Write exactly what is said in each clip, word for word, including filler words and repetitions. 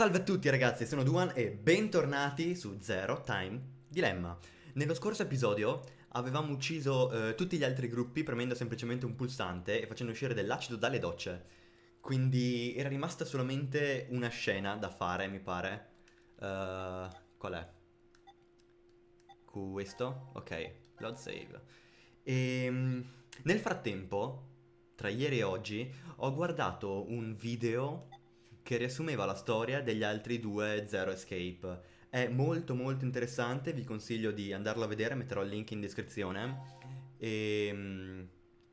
Salve a tutti ragazzi, sono Duan e bentornati su Zero Time Dilemma. Nello scorso episodio avevamo ucciso eh, tutti gli altri gruppi premendo semplicemente un pulsante e facendo uscire dell'acido dalle docce. Quindi era rimasta solamente una scena da fare, mi pare. Eh, qual è? Questo? Ok, load save. E nel frattempo, tra ieri e oggi, ho guardato un video che riassumeva la storia degli altri due Zero Escape. È molto molto interessante, vi consiglio di andarlo a vedere, metterò il link in descrizione. E mm,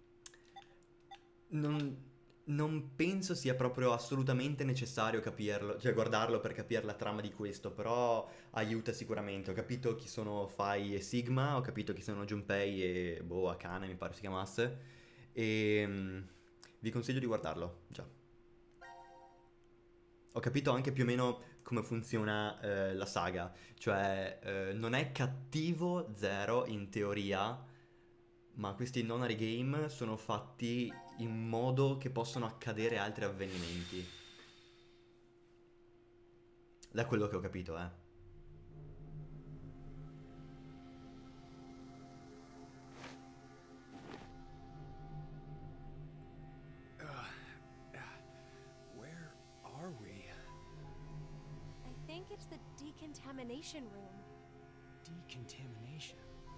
non, non penso sia proprio assolutamente necessario capirlo, cioè guardarlo per capire la trama di questo, però aiuta sicuramente. Ho capito chi sono Fai e Sigma, ho capito chi sono Junpei e boh, Akane mi pare si chiamasse. E mm, vi consiglio di guardarlo, già. Ho capito anche più o meno come funziona eh, la saga, cioè eh, non è cattivo Zero in teoria, ma questi nonary game sono fatti in modo che possono accadere altri avvenimenti. Da quello che ho capito, eh. Where are we? I think it's the decontamination room. Decontamination.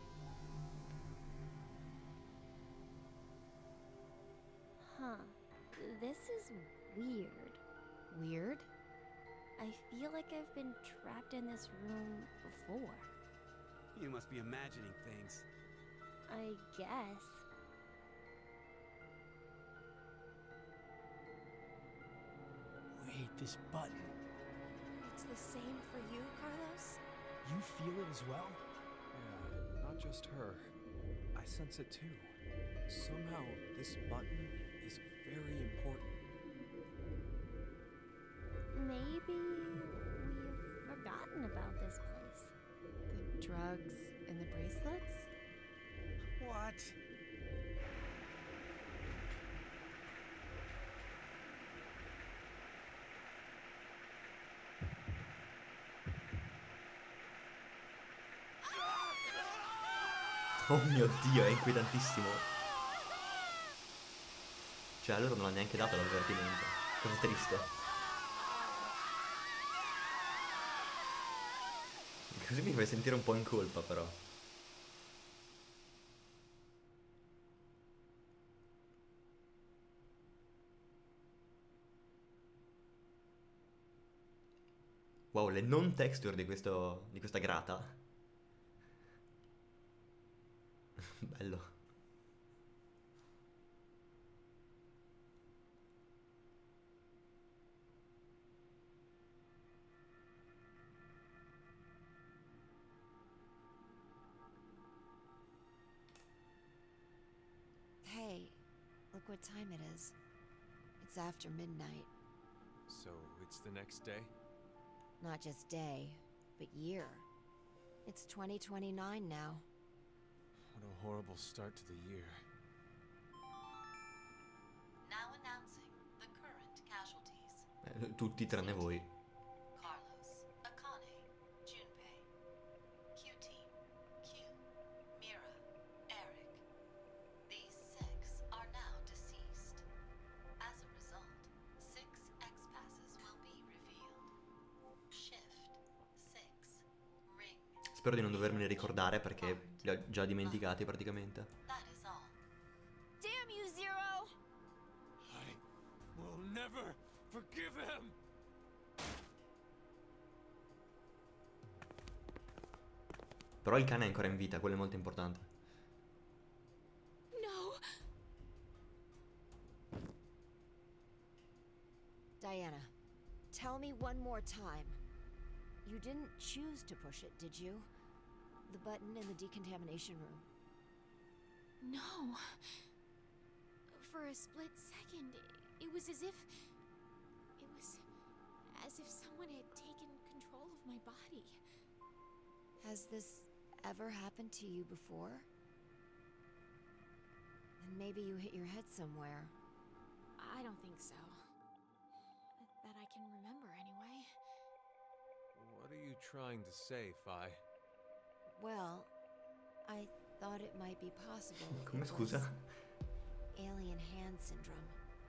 Huh. This is weird. Weird? I feel like I've been trapped in this room before. You must be imagining things. I guess. Wait, this button. It's the same for you, Carlos? You feel it as well? Yeah, not just her. I sense it too. Somehow, this button is very important. Maybe we've forgotten about this place. The drugs and the bracelets? What? Oh mio Dio, è inquietantissimo. Cioè, allora non ha neanche dato l'avvertimento. Cosa triste. Così mi fai sentire un po' in colpa, però. Wow, le non texture di questo, di questa grata. Bello. Hey, look what time it is. It's after midnight. So, it's the next day? Not just day, but year. It's twenty twenty-nine now. What a horrible start to the year. Now announcing the current casualties. Eh, tutti tranne voi. Carlos, Akane, Junpei, Q-Team, Q, Mira, Eric. These six are now deceased. As a result, six X-passes will be revealed. Shift, six, Ring. Spero di non dovermene ricordare perché li ho già dimenticati praticamente. That is all. Damn you, Zero! I will never forgive him! Però il cane è ancora in vita, quello è molto importante. No! Diana, tell me one more time. You didn't choose to push it, did you? The button in the decontamination room. No. For a split second, it was as if... It was as if someone had taken control of my body. Has this ever happened to you before? Then maybe you hit your head somewhere. I don't think so. That I can remember, anyway. trying to say, Fi? Well, I thought it might be possible. Come it scusa? was alien hand syndrome.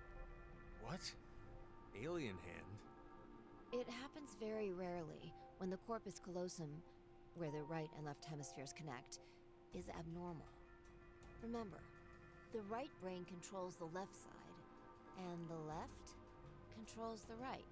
What? Alien hand? It happens very rarely when the corpus callosum, where the right and left hemispheres connect, is abnormal. Remember, the right brain controls the left side, and the left controls the right.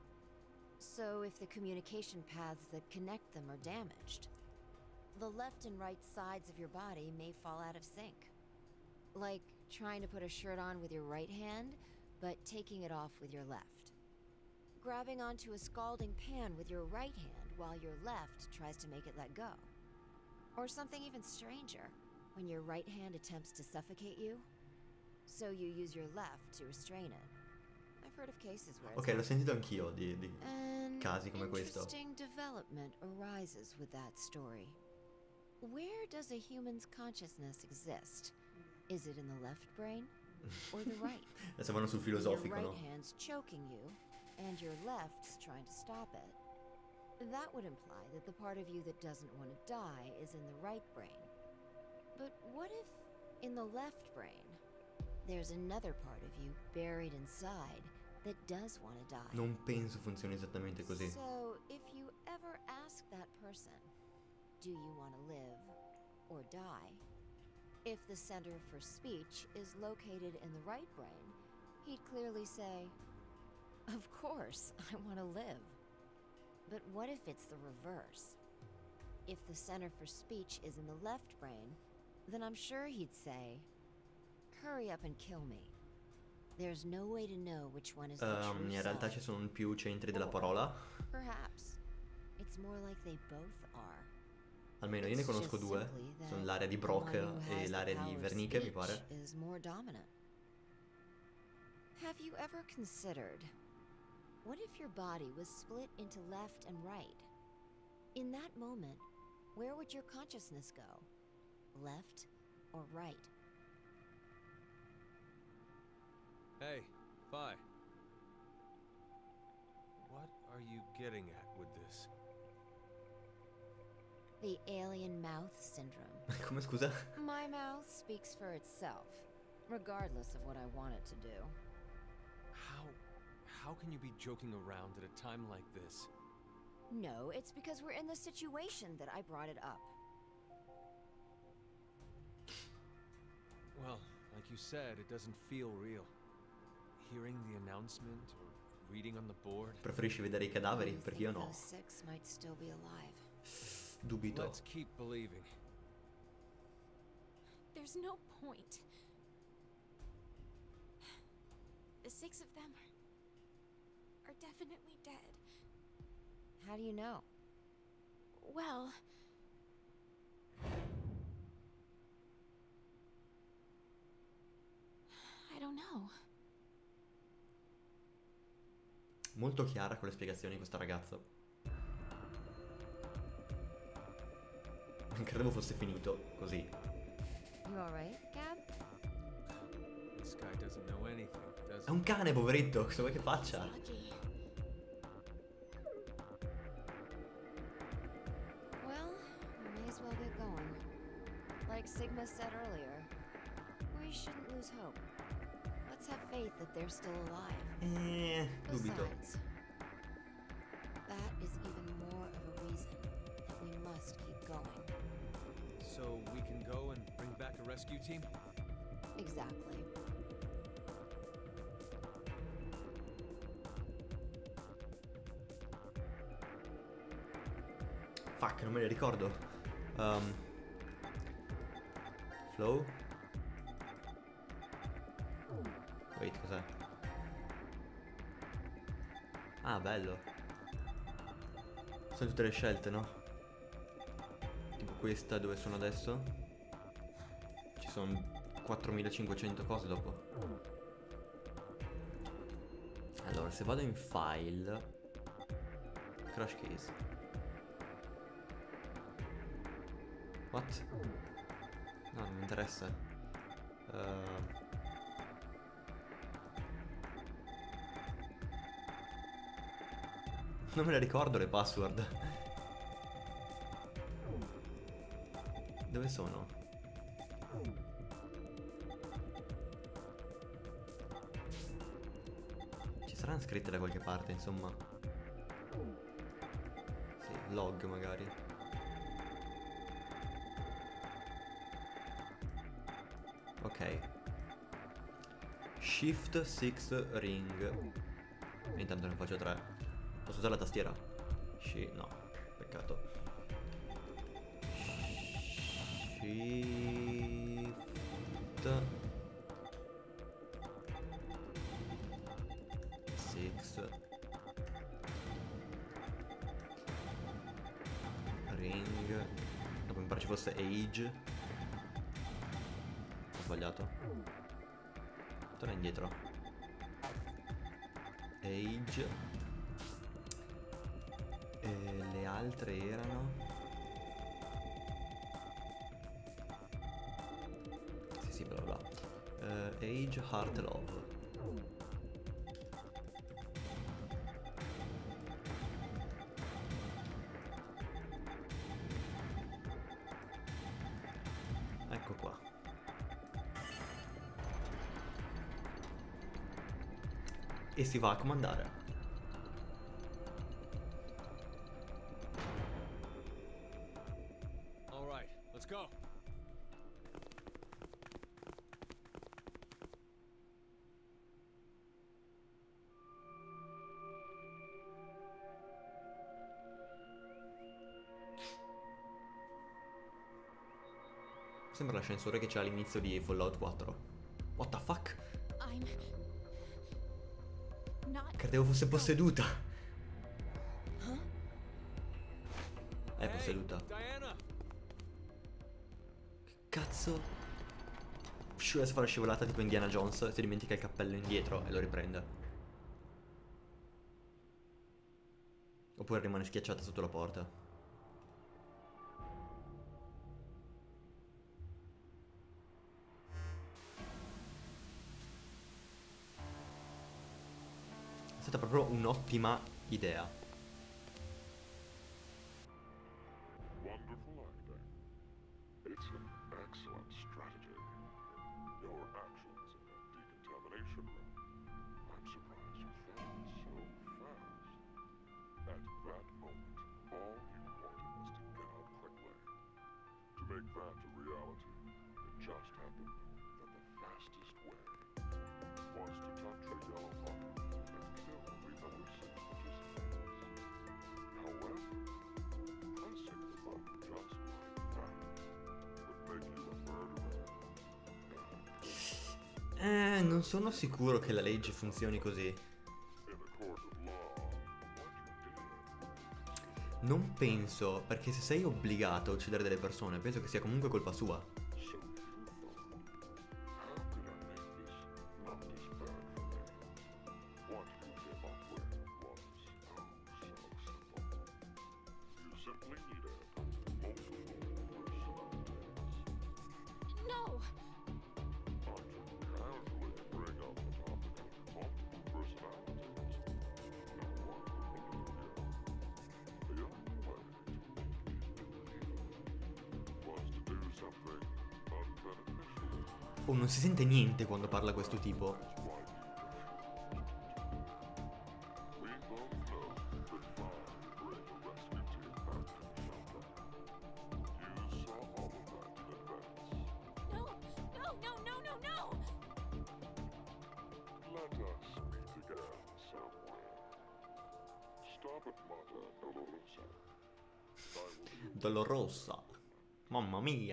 So if the communication paths that connect them are damaged, the left and right sides of your body may fall out of sync. Like trying to put a shirt on with your right hand, but taking it off with your left. Grabbing onto a scalding pan with your right hand while your left tries to make it let go. Or something even stranger, when your right hand attempts to suffocate you, so you use your left to restrain it. I've heard of cases where it's Ok, l'ho sentito anch'io di, di An casi come questo. interesting development arises with that story. Where does a human's consciousness exist? Is it in the left brain or the right? Adesso vanno sul When filosofico, your no? right hand's choking you, and your left's trying to stop it. That would imply that the part of you that doesn't want to die is in the right brain. But what if, in the left brain, there's another part of you buried inside that does want to die? Non penso funzioni esattamente così. So, if you ever ask that person, do you want to live or die? If the center for speech is located in the right brain, he'd clearly say, of course, I want to live. But what if it's the reverse? If the center for speech is in the left brain, then I'm sure he'd say, hurry up and kill me. There's no way to know which one is the Um, true in realtà self. ci sono più centri della Or parola. Perhaps it's more like they both are. Almeno io ne It's conosco just due. simply that Sono l'area di the Brock one who has e the l'area di power of Wernicke, mi speech pare. is more dominant. Have you ever considered, what if your body was split into left and right? In that moment, where would your consciousness go? Left or right? Hey, Fi. What are you getting at with this? The alien mouth syndrome. Come scusa? My mouth speaks for itself, regardless of what I want it to do. How... how can you be joking around at a time like this? No, it's because we're in this situation that I brought it up. Well, like you said, it doesn't feel real. Hearing the announcement or reading on the board. Preferisci vedere i cadaveri? You Perché io think no. those six might still be alive. Dubito. Let's keep believing. There's no point. The six of them are, are definitely dead. How do you know? Well, I don't know. Molto chiara con le spiegazioni questa ragazza. Non credevo fosse finito così. You alright, Gab? This guy doesn't know anything, does È he? un cane, poveretto, cosa vuoi che faccia? Lucky. Well, we may as well get going. Like Sigma said earlier, we shouldn't lose hope. Let's have faith that they're still alive. Eh, dubito. Besides, that is even more of a reason that we must keep going. So we can go and bring back a rescue team? Exactly. Fuck, non me ne ricordo. Um, Flow? Wait, cos'è? Ah, bello. Sono tutte le scelte, no? Tipo questa dove sono adesso. Ci sono quattromilacinquecento cose dopo. Allora, se vado in file, crash case. What? No, non mi interessa. Uh... Non me le ricordo le password. dove sono? Ci saranno scritte da qualche parte, insomma. Sì, log magari. Ok. Shift six ring. E intanto ne faccio tre. Posso usare la tastiera? Sì, no, peccato. Shift six ring. Dopo mi pare ci fosse age. Ho sbagliato. Torna indietro. Age. E le altre erano... Sì sì, bla bla. Uh, age, heart, love. Ecco qua. E si va a comandare. All right, let's go. Sembra l'ascensore che c'è all'inizio di Fallout quattro. What the fuck? I'm not. Credevo fosse posseduta. È Hey, posseduta. Diana. Che cazzo? Scivola si fa la scivolata tipo Indiana Jones. Si dimentica il cappello indietro e lo riprende. Oppure rimane schiacciata sotto la porta. È stata proprio un'ottima idea. Wonderful acting. It's an excellent strategy. Your actions in that decontamination room. I'm surprised you thought so fast. At that moment, all you wanted was to get out quickly. To make that a reality, it just happened that the fastest way was to touch a yellow button and kill the other six participants. However, pressing the button just like that would make you a murderer. Eh, non sono sicuro che la legge funzioni così. In a court of law, what you did, Non penso, perché se sei obbligato a uccidere delle persone, penso che sia comunque colpa sua. so you thought. How could I make this not as bad for me? What you came up with was oh so simple. You simply needed multiple personalities. No! Not to casually bring up the topic of multiple personalities. No one would believe you. The only way to make me believe was to do something unbeneficial. Oh, non si sente niente quando parla questo tipo. That's why you refused. We both know that Fire bring a rescue team back to the shelter. You saw all of that in advance. No! No, no, no, no, no! Let us meet again somewhere. Stop at Mata Dolorosa. I will do Dolorosa. Mamma mia.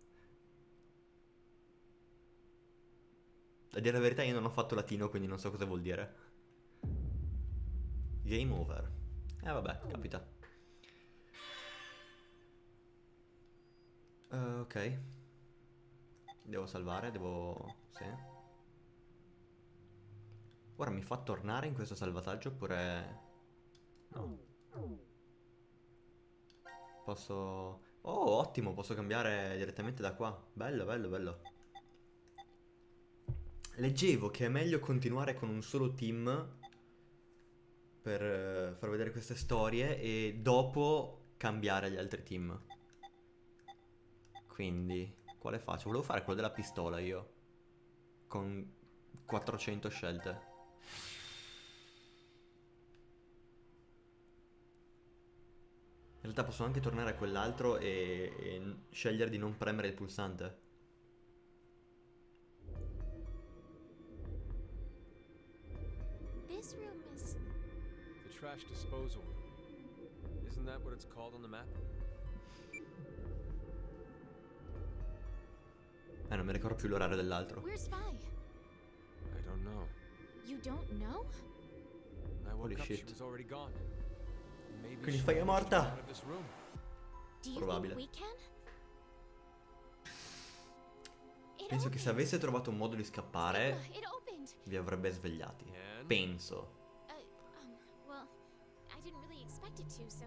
A dire la verità io non ho fatto latino, quindi non so cosa vuol dire. Game over. Eh vabbè, capita. Eh, ok. Devo salvare, devo... sì. Ora mi fa tornare in questo salvataggio oppure... no. Posso... oh, ottimo, posso cambiare direttamente da qua. Bello, bello, bello. Leggevo che è meglio continuare con un solo team per eh, far vedere queste storie e dopo cambiare agli altri team. Quindi, quale faccio? Volevo fare quello della pistola io. Con quattrocento scelte. In realtà posso anche tornare a quell'altro e, e scegliere di non premere il pulsante. This room is... The trash disposal room. Isn't that what it's called on the map? Eh, non mi ricordo più l'orario dell'altro. Where's Fi? I don't know. You don't know? I woke Holy up, she shit. was already gone. Maybe Quindi she Fi è was morta? out of this room. Do you Probabile. think we can? It Penso che se opened. avesse trovato un modo di scappare, Sigma, it opened. vi avrebbe svegliati. And? Penso. Uh, um, well, I didn't really expect it to, so...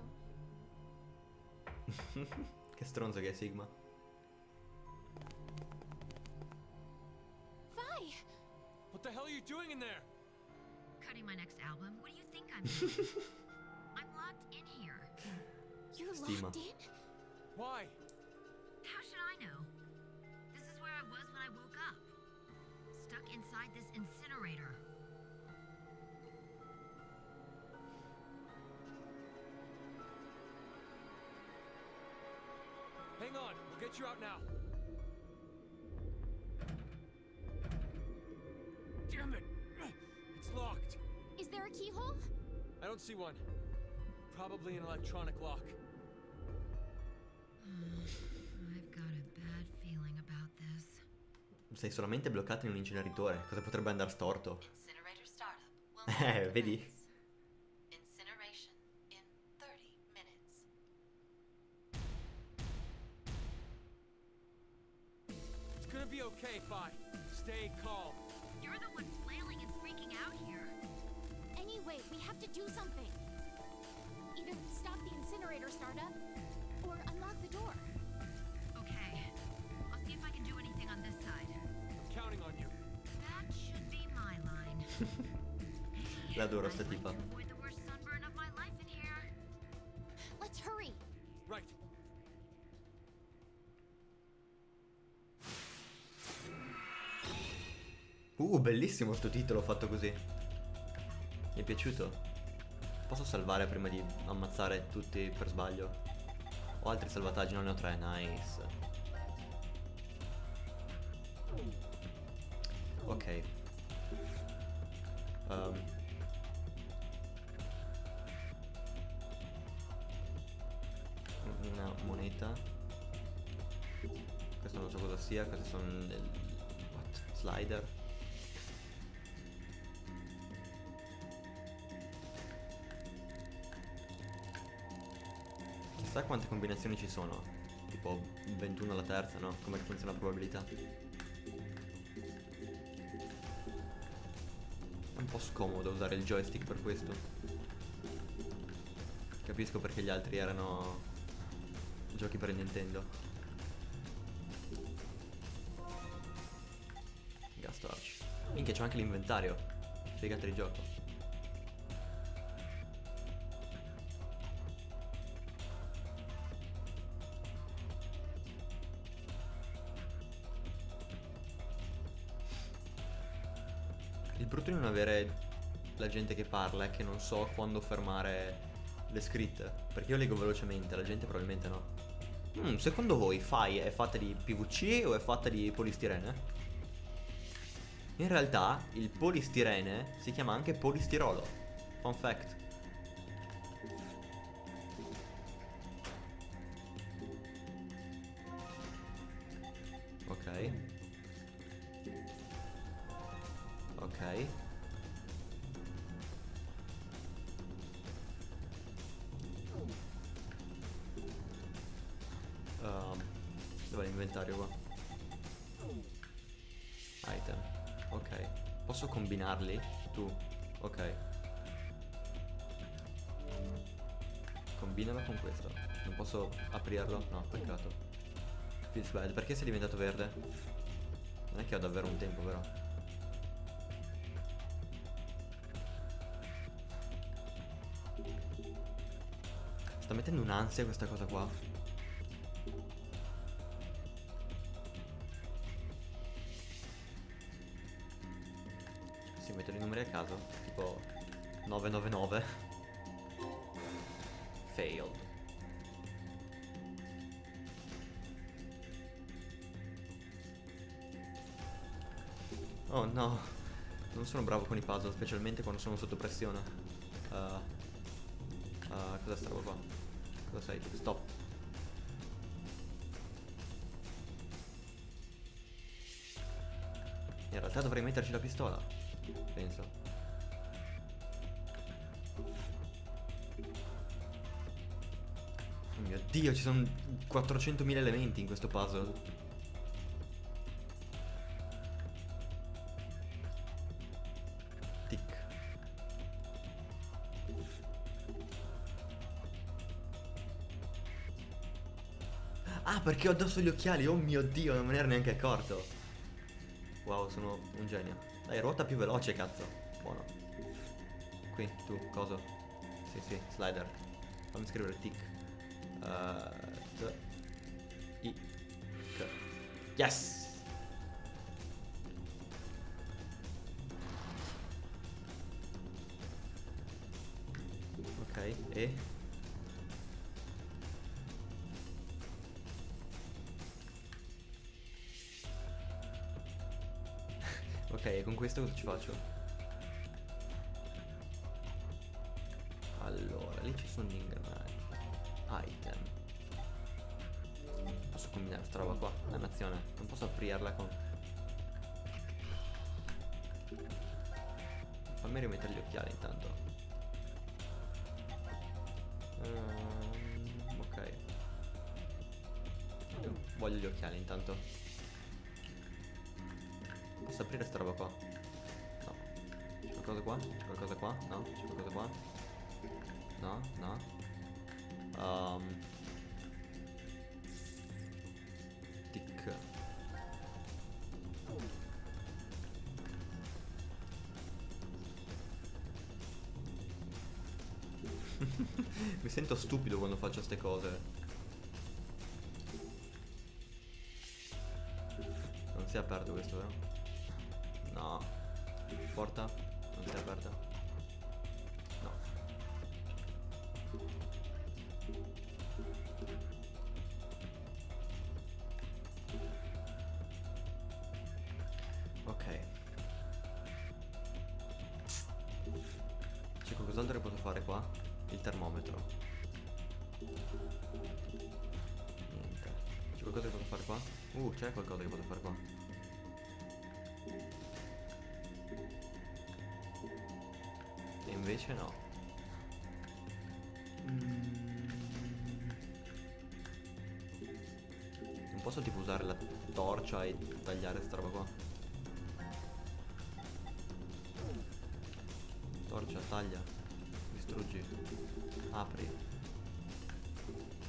Che stronzo che è Sigma. Fi! What the hell are you doing in there? Cutting my next album? What do you think I'm doing? I'm locked in here. You're Stima. locked in? Why? How should I know? This is where I was when I woke up. Stuck inside this incinerator. Hang on, we'll get you out now. Damn it! It's locked. Is there a keyhole? I don't see one. Probably an electronic lock. I've got a bad feeling about this. Sei solamente bloccato in un inceneritore. Cosa potrebbe andare storto? Incinerator startup. Will Eh, not vedi? commence. Incineration in thirty minutes. It's gonna be okay, Fi. Stay calm. You're the one flailing and freaking out here. Anyway, we have to do something. Either stop the incinerator startup, or unlock the door. Okay. I'll see if I can do anything on this side. I'm counting on you. That should be my line. Hey, L'adoro I'd sta like tipa. to avoid the worst sunburn of my life in here. Let's hurry. Right. Uh, bellissimo sto titolo fatto così. Mi è piaciuto. Posso salvare prima di ammazzare tutti per sbaglio? Ho altri salvataggi, non ne ho tre, nice. Ok. Um. Una moneta. Questo non so cosa sia, questi sono del... What? Slider. Chissà quante combinazioni ci sono. Tipo ventuno alla terza, no? Come funziona la probabilità? È un po' scomodo usare il joystick per questo. Capisco perché gli altri erano giochi per Nintendo. Gas torch. Minchia, c'ho anche l'inventario. Figata di gioco. Il brutto di non avere la gente che parla è che non so quando fermare le scritte. Perché io leggo velocemente, la gente probabilmente no. Mm, secondo voi Fi è fatta di P V C o è fatta di polistirene? In realtà il polistirene si chiama anche polistirolo. Fun fact. Ok. Ok. Um, dov'è l'inventario qua? Item. Ok. Posso combinarli? Tu. Ok. Combinalo con questo. Non posso aprirlo? No, peccato. Feels bad. Perché sei diventato verde? Non è che ho davvero un tempo, però. Sta mettendo un'ansia questa cosa qua. numeri a caso, tipo nove nove nove. Failed. Oh no, non sono bravo con i puzzle, specialmente quando sono sotto pressione. Uh, uh, cosa sta roba qua? Cosa sei? Stop. In realtà dovrei metterci la pistola, penso. Oh mio Dio, ci sono quattrocentomila elementi in questo puzzle. Tic. Ah, perché ho addosso gli occhiali, oh mio Dio, non me ne ero neanche accorto. Wow, sono un genio. Dai, ruota più veloce, cazzo. Buono. Qui, tu, coso. Sì, sì, slider. Fammi scrivere tic. Uh, t I K. Yes! Ok, e... Ok, e con questo cosa ci faccio? Allora, lì ci sono gli ingranaggi. Item. Posso combinare sta roba qua? Dannazione, non posso aprirla con... Fammi rimettere gli occhiali intanto. um, Ok. Io voglio gli occhiali intanto. Posso aprire sta roba qua? No. C'è qualcosa qua? C'è qualcosa qua? No? C'è qualcosa qua? No? No? Um. Tic. Mi sento stupido quando faccio ste cose. Non si è aperto questo, vero? No. Porta? Non si è aperta? No. Ok. C'è qualcos'altro che posso fare qua? Il termometro. Niente. C'è qualcosa che posso fare qua? Uh, c'è qualcosa che posso fare qua. E invece no. Mm. Non posso tipo usare la torcia e tagliare sta roba qua? Torcia, taglia, distruggi, apri.